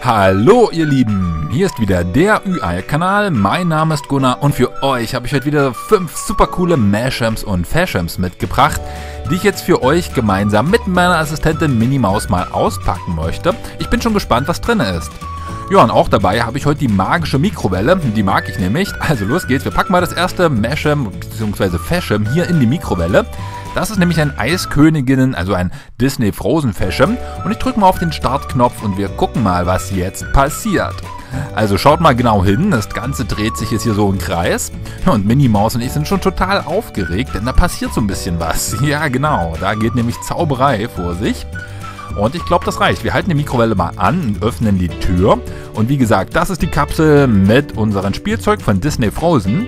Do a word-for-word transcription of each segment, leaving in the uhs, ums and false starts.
Hallo ihr Lieben, hier ist wieder der Ü Ei-Kanal, mein Name ist Gunnar und für euch habe ich heute wieder fünf super coole Mashamps und Fashamps mitgebracht, die ich jetzt für euch gemeinsam mit meiner Assistentin Minnie Maus mal auspacken möchte. Ich bin schon gespannt, was drin ist. Ja, und auch dabei habe ich heute die magische Mikrowelle, die mag ich nämlich. Also los geht's, wir packen mal das erste Masham bzw. Fasham hier in die Mikrowelle. Das ist nämlich ein Eisköniginnen, also ein Disney Frozen Fasham. Und ich drücke mal auf den Startknopf und wir gucken mal, was jetzt passiert. Also schaut mal genau hin, das Ganze dreht sich jetzt hier so im Kreis. Und Minnie Maus und ich sind schon total aufgeregt, denn da passiert so ein bisschen was. Ja genau, da geht nämlich Zauberei vor sich. Und ich glaube, das reicht. Wir halten die Mikrowelle mal an und öffnen die Tür. Und wie gesagt, das ist die Kapsel mit unserem Spielzeug von Disney Frozen.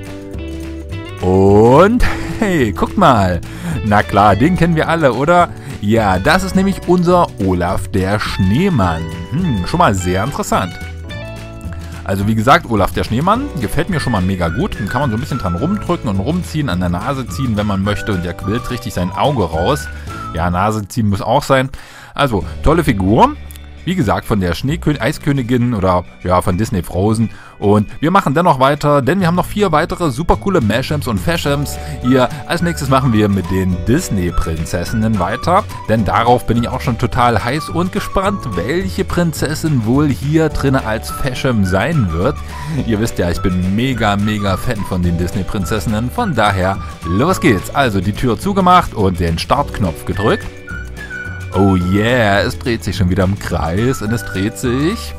Und hey, guckt mal. Na klar, den kennen wir alle, oder? Ja, das ist nämlich unser Olaf der Schneemann. Hm, schon mal sehr interessant. Also wie gesagt, Olaf der Schneemann gefällt mir schon mal mega gut. Den kann man so ein bisschen dran rumdrücken und rumziehen, an der Nase ziehen, wenn man möchte. Und der quillt richtig sein Auge raus. Ja, Nase ziehen muss auch sein. Also, tolle Figur. Wie gesagt, von der Schneekö- Eiskönigin oder ja, von Disney Frozen. Und wir machen dennoch weiter, denn wir haben noch vier weitere super coole Mashamps und Fashamps hier. Als nächstes machen wir mit den Disney-Prinzessinnen weiter, denn darauf bin ich auch schon total heiß und gespannt, welche Prinzessin wohl hier drin als Fasham sein wird. Ihr wisst ja, ich bin mega, mega Fan von den Disney-Prinzessinnen, von daher, los geht's. Also die Tür zugemacht und den Startknopf gedrückt. Oh yeah, es dreht sich schon wieder im Kreis und es dreht sich.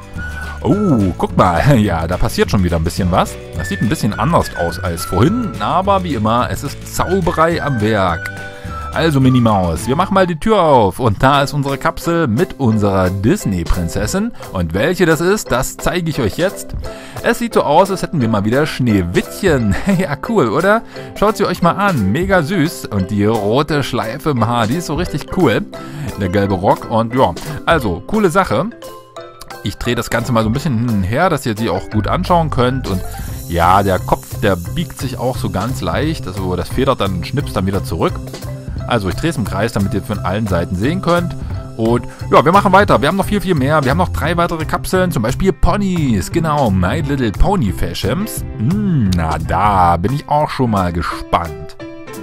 Oh, guck mal, ja, da passiert schon wieder ein bisschen was. Das sieht ein bisschen anders aus als vorhin, aber wie immer, es ist Zauberei am Werk. Also Minnie Maus, wir machen mal die Tür auf und da ist unsere Kapsel mit unserer Disney-Prinzessin. Und welche das ist, das zeige ich euch jetzt. Es sieht so aus, als hätten wir mal wieder Schneewittchen. Ja, cool, oder? Schaut sie euch mal an, mega süß. Und die rote Schleife im Haar, die ist so richtig cool. Der gelbe Rock und ja, also, coole Sache. Ich drehe das Ganze mal so ein bisschen hin und her, dass ihr sie auch gut anschauen könnt. Und ja, der Kopf, der biegt sich auch so ganz leicht. Also das federt dann, schnipst dann wieder zurück. Also ich drehe es im Kreis, damit ihr von allen Seiten sehen könnt. Und ja, wir machen weiter. Wir haben noch viel, viel mehr. Wir haben noch drei weitere Kapseln, zum Beispiel Ponys. Genau, My Little Pony Fashamps. Hm, na, da bin ich auch schon mal gespannt.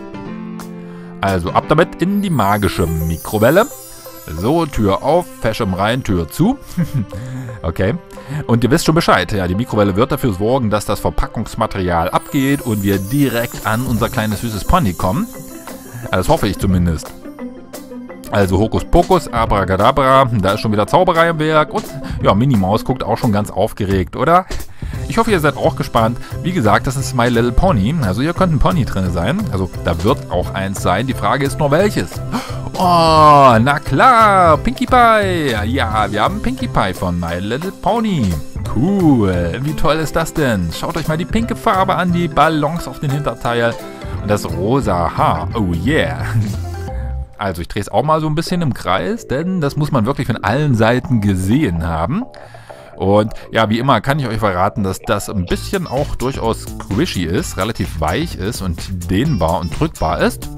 Also ab damit in die magische Mikrowelle. So, Tür auf, Fasham rein, Tür zu. Okay. Und ihr wisst schon Bescheid. Ja, die Mikrowelle wird dafür sorgen, dass das Verpackungsmaterial abgeht und wir direkt an unser kleines süßes Pony kommen. Das hoffe ich zumindest. Also Hokus Pokus, Abracadabra, da ist schon wieder Zauberei im Werk. Und ja, Minnie Maus guckt auch schon ganz aufgeregt, oder? Ich hoffe, ihr seid auch gespannt. Wie gesagt, das ist My Little Pony. Also hier könnte ein Pony drin sein. Also da wird auch eins sein. Die Frage ist nur welches. Oh, na klar, Pinkie Pie. Ja, wir haben Pinkie Pie von My Little Pony. Cool, wie toll ist das denn? Schaut euch mal die pinke Farbe an, die Ballons auf den Hinterteil. Und das rosa Haar. Oh yeah. Also ich drehe es auch mal so ein bisschen im Kreis, denn das muss man wirklich von allen Seiten gesehen haben. Und ja, wie immer kann ich euch verraten, dass das ein bisschen auch durchaus squishy ist, relativ weich ist und dehnbar und drückbar ist.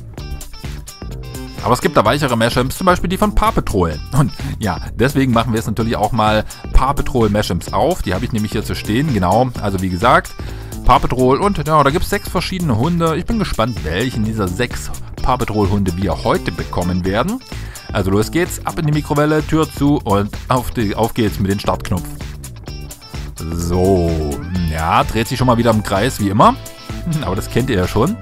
Aber es gibt da weichere Mashamps, zum Beispiel die von Paw Patrol. Und ja, deswegen machen wir jetzt natürlich auch mal Paw Patrol Mashamps auf. Die habe ich nämlich hier zu stehen, genau. Also wie gesagt, Paw Patrol und ja, da gibt es sechs verschiedene Hunde. Ich bin gespannt, welchen dieser sechs Paw Patrol Hunde wir heute bekommen werden. Also los geht's, ab in die Mikrowelle, Tür zu und auf, die, auf geht's mit dem Startknopf. So, ja, dreht sich schon mal wieder im Kreis, wie immer. Aber das kennt ihr ja schon.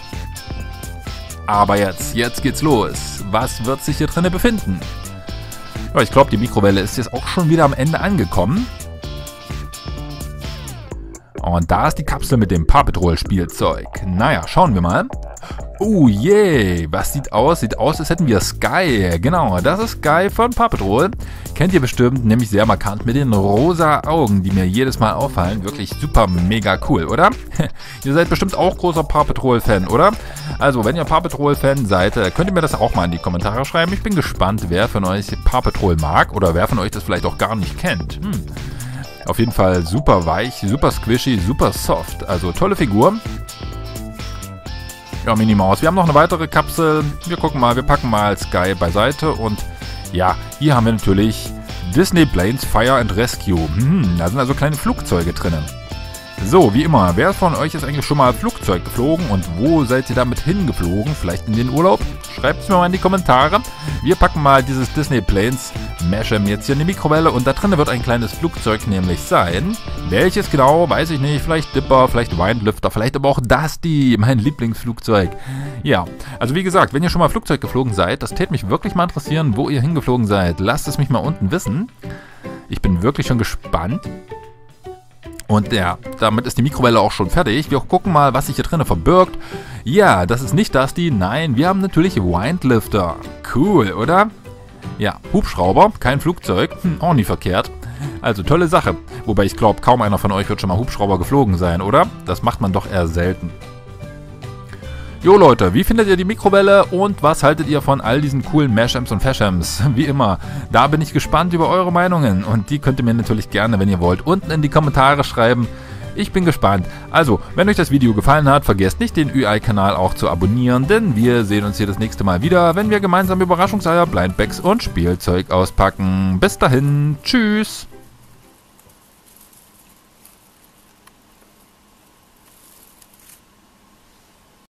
Aber jetzt, jetzt geht's los. Was wird sich hier drinnen befinden? Ja, ich glaube, die Mikrowelle ist jetzt auch schon wieder am Ende angekommen. Und da ist die Kapsel mit dem Paw Patrol Spielzeug. Naja, schauen wir mal. Oh je, was sieht aus? Sieht aus, als hätten wir Sky. Genau, das ist Sky von Paw Patrol. Kennt ihr bestimmt, nämlich sehr markant mit den rosa Augen, die mir jedes Mal auffallen. Wirklich super mega cool, oder? Ihr seid bestimmt auch großer Paw Patrol Fan, oder? Also, wenn ihr Paw Patrol Fan seid, könnt ihr mir das auch mal in die Kommentare schreiben. Ich bin gespannt, wer von euch Paw Patrol mag oder wer von euch das vielleicht auch gar nicht kennt. Hm. Auf jeden Fall super weich, super squishy, super soft. Also tolle Figur. Ja, Minnie Maus. Wir haben noch eine weitere Kapsel. Wir gucken mal, wir packen mal Sky beiseite. Und ja, hier haben wir natürlich Disney Planes Fire and Rescue. Hm, da sind also kleine Flugzeuge drinnen. So, wie immer, wer von euch ist eigentlich schon mal Flugzeug geflogen und wo seid ihr damit hingeflogen? Vielleicht in den Urlaub? Schreibt es mir mal in die Kommentare. Wir packen mal dieses Disney Planes Mashem jetzt hier in die Mikrowelle und da drinnen wird ein kleines Flugzeug nämlich sein. Welches genau, weiß ich nicht. Vielleicht Dipper, vielleicht Windlifter, vielleicht aber auch Dusty, mein Lieblingsflugzeug. Ja, also wie gesagt, wenn ihr schon mal Flugzeug geflogen seid, das täte mich wirklich mal interessieren, wo ihr hingeflogen seid. Lasst es mich mal unten wissen. Ich bin wirklich schon gespannt. Und ja, damit ist die Mikrowelle auch schon fertig. Wir gucken mal, was sich hier drinnen verbirgt. Ja, das ist nicht Dusty. Nein, wir haben natürlich Windlifter. Cool, oder? Ja, Hubschrauber, kein Flugzeug. Hm, auch nie verkehrt. Also tolle Sache. Wobei ich glaube, kaum einer von euch wird schon mal Hubschrauber geflogen sein, oder? Das macht man doch eher selten. Jo Leute, wie findet ihr die Mikrowelle und was haltet ihr von all diesen coolen Mashems und Fashems? Wie immer, da bin ich gespannt über eure Meinungen und die könnt ihr mir natürlich gerne, wenn ihr wollt, unten in die Kommentare schreiben. Ich bin gespannt. Also, wenn euch das Video gefallen hat, vergesst nicht, den Ü I-Kanal auch zu abonnieren, denn wir sehen uns hier das nächste Mal wieder, wenn wir gemeinsam Überraschungseier, Blindbags und Spielzeug auspacken. Bis dahin, tschüss!